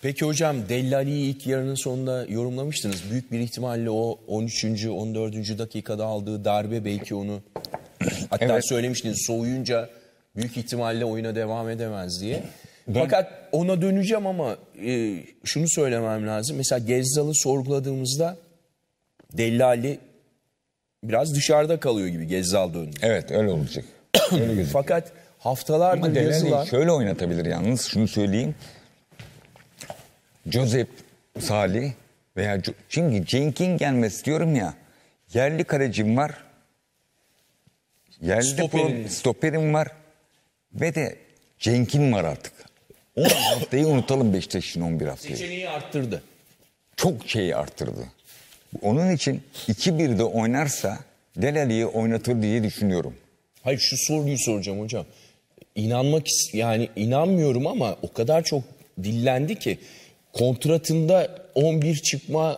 Peki hocam Dellali'yi ilk yarının sonunda yorumlamıştınız. Büyük bir ihtimalle o 13. 14. dakikada aldığı darbe belki onu hatta Evet. söylemiştiniz soğuyunca büyük ihtimalle oyuna devam edemez diye. Fakat ona döneceğim ama şunu söylemem lazım. Mesela Gezzal'ı sorguladığımızda Dellali biraz dışarıda kalıyor gibi Gezzal döndü. Evet, öyle olacak. Öyle gözüküyor. Fakat haftalardır Ama yazılan... Dellali şöyle oynatabilir yalnız, şunu söyleyeyim. Josep, Salih veya... Çünkü Cenk'in gelmesi diyorum ya, yerli kalecim var, yerli stoperim var ve de Cenk'in var artık. 10 haftayı unutalım Beşiktaş'ın 11 haftayı. Seçeneği arttırdı. Çok şeyi arttırdı. Onun için 2-1'de oynarsa Dellali'yi oynatır diye düşünüyorum. Hayır şu soruyu soracağım hocam. Yani inanmıyorum ama o kadar çok dillendi ki kontratında 11 çıkma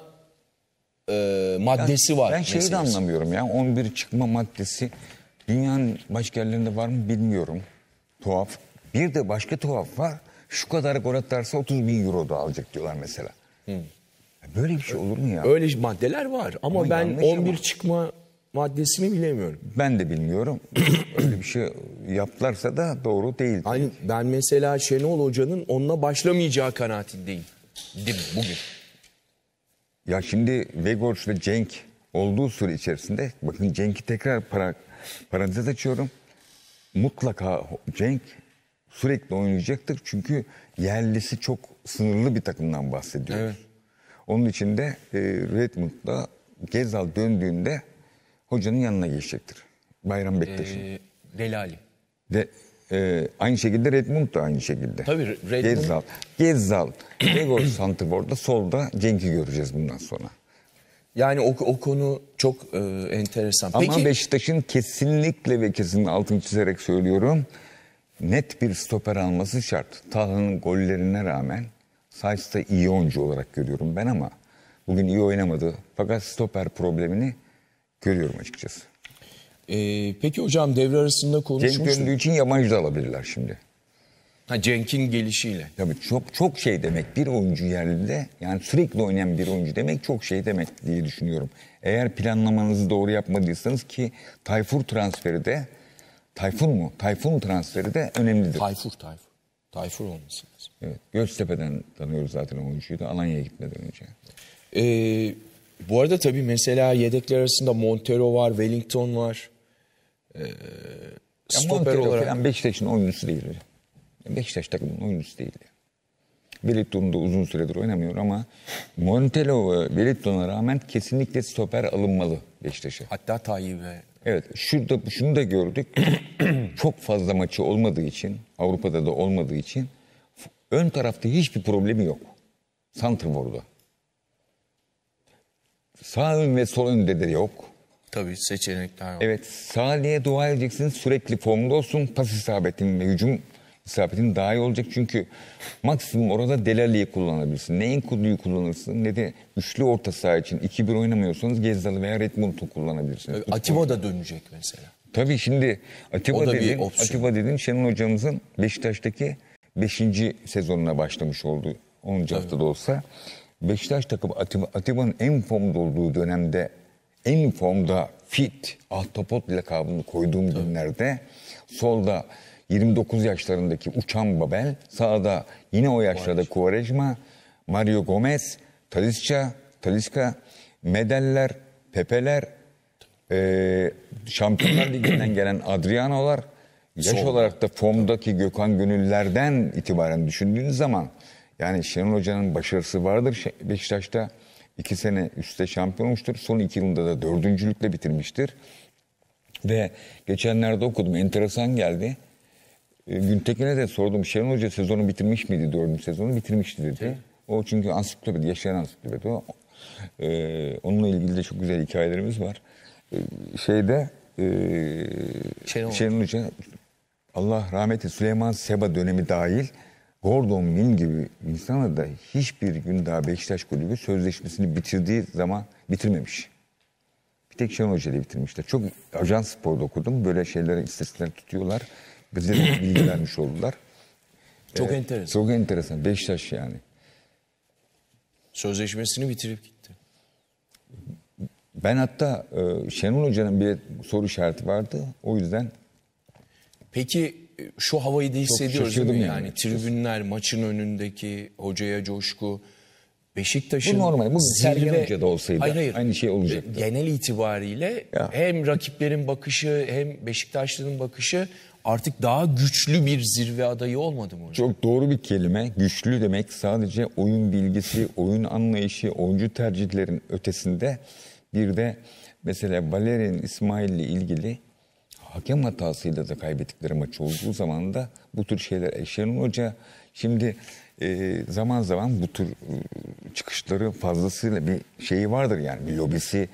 maddesi var. Ben şeyi de meselesi. anlamıyorum ya, 11 çıkma maddesi dünyanın başka yerlerinde var mı bilmiyorum. Tuhaf. Bir de başka tuhaf var. Şu kadar gol atarsa 30.000 euro da alacak diyorlar mesela. Böyle bir şey olur mu ya? Öyle maddeler var ama Ama ben yanlış 11 ama. çıkma maddesini bilemiyorum. Ben de bilmiyorum. Öyle bir şey yaptılarsa da doğru değil. Hani ben mesela Şenol Hoca'nın onunla başlamayacağı kanaatindeyim. Bugün. Ya şimdi Vegors ve Cenk olduğu süre içerisinde, bakın Cenk'i tekrar parantez açıyorum. Mutlaka Cenk sürekli oynayacaktır. Çünkü yerlisi çok sınırlı bir takımdan bahsediyoruz. Evet. Onun için de Redmond'da Gezzal döndüğünde hocanın yanına geçecektir. Bayram Bektaş'ın. Delali. De aynı şekilde Redmond da aynı şekilde. Tabii Redmond. Gezzal, Vegors santrforda, solda Cenk'i göreceğiz bundan sonra. Yani o konu çok enteresan. Peki, Ama Beşiktaş'ın kesinlikle ve kesinlikle altını çizerek söylüyorum, net bir stoper alması şart. Talha'nın gollerine rağmen Saiz'de iyi oyuncu olarak görüyorum ben ama bugün iyi oynamadı. Fakat stoper problemini görüyorum açıkçası. peki hocam devre arasında Cenk konuşmuştuk. döndüğü için yabancı da alabilirler şimdi. Cenk'in gelişiyle. Tabii çok şey demek bir oyuncu yerlide, yani sürekli oynayan bir oyuncu demek çok şey demek diye düşünüyorum. Eğer planlamanızı doğru yapmadıysanız ki Tayfur transferi de önemlidir. Tayfur olması lazım. Evet, Göztepe'den tanıyoruz zaten oyuncuyu da Alanya'ya gitmeden önce. Bu arada tabii mesela yedekler arasında Montero var, Wellington var. Stoper Montero olarak. falan Beşiktaş'ın oyuncusu değil. Beşiktaş takımının oyuncusu değil. Wellington da uzun süredir oynamıyor ama Montero ve Wellington'a rağmen kesinlikle stoper alınmalı Beşiktaş'a. Hatta Tayyip'e. Evet, şunu da gördük. Çok fazla maçı olmadığı için, Avrupa'da da olmadığı için ön tarafta hiçbir problemi yok. Santrfor'da. Sağ ön ve sol önde de yok. Tabii seçenekler var. Evet, Salih'e dua edeceksiniz, sürekli formda olsun. Pas isabetin ve hücum isabetin daha iyi olacak. Çünkü maksimum orada Dellali'yi kullanabilirsin. Ne Enkudu'yu kullanırsın ne de üçlü orta saha için 2-1 oynamıyorsanız Gezzal'ı veya Redmond'u kullanabilirsiniz. Atiba da dönecek mesela. Tabii şimdi O da bir opsiyon. Atiba dedin Şenol hocamızın Beşiktaş'taki 5. sezonuna başlamış oldu. 10. haftada olsa. Beşiktaş takımı Atiba'nın en formda olduğu dönemde, en formda fit, ahtapot lakabını koyduğum günlerde solda 29 yaşlarındaki Uçan Babel, sağda yine o yaşlarda Quaresma, Mario Gomez, Talisca, Medeller, Pepeler, Şampiyonlar Ligi'nden gelen Adriano'lar, yaş olarak da formdaki Gökhan Gönüller'den itibaren düşündüğünüz zaman yani Şenol Hoca'nın başarısı vardır Beşiktaş'ta. 2 sene üstte şampiyon olmuştur. Son 2 yılında da 4. bitirmiştir. Ve geçenlerde okudum, enteresan geldi. Güntekin'e de sordum, Şenol Hoca sezonu bitirmiş miydi, 4. sezonu? Bitirmişti dedi. Evet. O çünkü ansiklopedi, yaşayan ansiklopedi o. Onunla ilgili de çok güzel hikayelerimiz var. Şenol Hoca, Allah rahmeti Süleyman Seba dönemi dahil, Gordon Min gibi insana da hiçbir gün daha Beşiktaş Kulübü sözleşmesini bitirdiği zaman bitirmemiş. Bir tek Şenol Hoca'yla bitirmişler. Çok Ajans Spor'da okudum. Böyle şeylere istatistikler tutuyorlar. Bize bilgi vermiş oldular. Çok enteresan. Çok enteresan. Beşiktaş yani. Sözleşmesini bitirip gitti. Ben hatta Şenol Hoca'nın bir soru işareti vardı. O yüzden Peki şu havayı da hissediyoruz değil mi? şaşırdım Yani yani. tribünler, maçın önündeki hocaya coşku. Beşiktaş'ın Bu normal. Bu Sergen Hoca da olsaydı Hayır. aynı şey olacaktı. Genel itibariyle Ya. hem rakiplerin bakışı hem Beşiktaşlı'nın bakışı artık daha güçlü bir zirve adayı olmadı mı hocam? Çok doğru bir kelime. Güçlü demek sadece oyun bilgisi, oyun anlayışı, oyuncu tercihlerin ötesinde bir de mesela Valerian İsmail'le ilgili hakem hatasıyla da kaybettikleri maç olduğu zaman da bu tür şeyler. Şenol Hoca şimdi zaman zaman bu tür çıkışları fazlasıyla bir şeyi vardır yani bir lobisi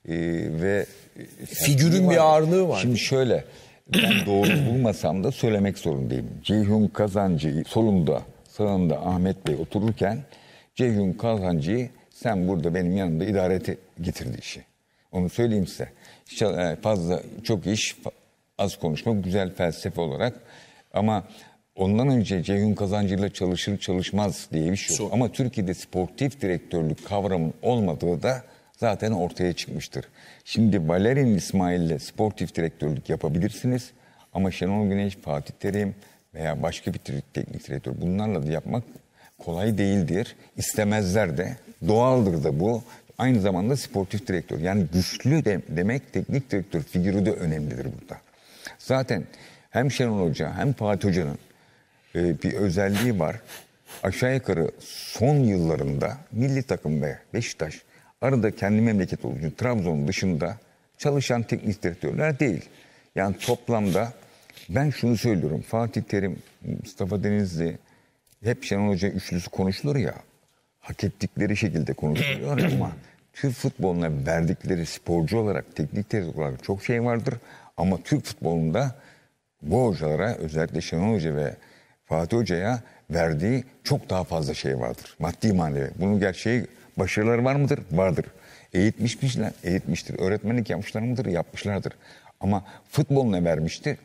ve Figürün bir ağırlığı var. Şimdi şöyle ben doğru bulmasam da söylemek zorundayım. Ceyhun Kazancı solunda sağında Ahmet Bey otururken Ceyhun Kazancı'yı sen burada benim yanımda idare getirdi işi. Onu söyleyeyim size. Fazla çok iş az konuşma güzel felsefe olarak ama ondan önce Ceyhun Kazancı'yla çalışır çalışmaz diye bir şey yok. Ama Türkiye'de sportif direktörlük kavramının olmadığı da zaten ortaya çıkmıştır. Şimdi Valerian İsmail'le sportif direktörlük yapabilirsiniz ama Şenol Güneş, Fatih Terim veya başka bir teknik direktör bunlarla da yapmak kolay değildir. İstemezler de. Doğaldır da bu. Aynı zamanda sportif direktör. Yani güçlü demek teknik direktör figürü de önemlidir burada. Zaten hem Şenol Hoca hem Fatih Hoca'nın bir özelliği var. Aşağı yukarı son yıllarında milli takım ve Beşiktaş arada kendi memleket olduğu için Trabzon dışında çalışan teknik direktörler değil. Yani toplamda ben şunu söylüyorum. Fatih Terim, Mustafa Denizli, hep Şenol Hoca üçlüsü konuşulur ya. Hak ettikleri şekilde konuşuluyor ama Türk futboluna verdikleri sporcu olarak, teknik direktör olarak çok şey vardır. Ama Türk futbolunda bu hocalara özellikle Şenol Hoca ve Fatih Hoca'ya verdiği çok daha fazla şey vardır. Maddi manevi. Bunun gerçeği başarıları var mıdır? Vardır. Eğitmişler, eğitmiştir. Öğretmenlik yapmışlar mıdır? Yapmışlardır. Ama futboluna vermiştir.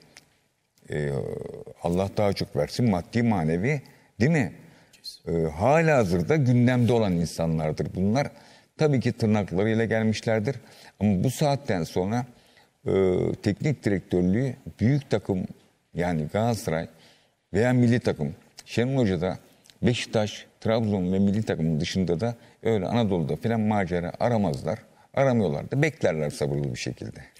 Allah daha çok versin maddi manevi değil mi? Halihazırda gündemde olan insanlardır bunlar. Tabii ki tırnaklarıyla gelmişlerdir. Ama bu saatten sonra teknik direktörlüğü büyük takım yani Galatasaray veya milli takım Şenol Hoca da Beşiktaş, Trabzon ve milli takımın dışında da öyle Anadolu'da falan macera aramazlar. Aramıyorlar da beklerler sabırlı bir şekilde.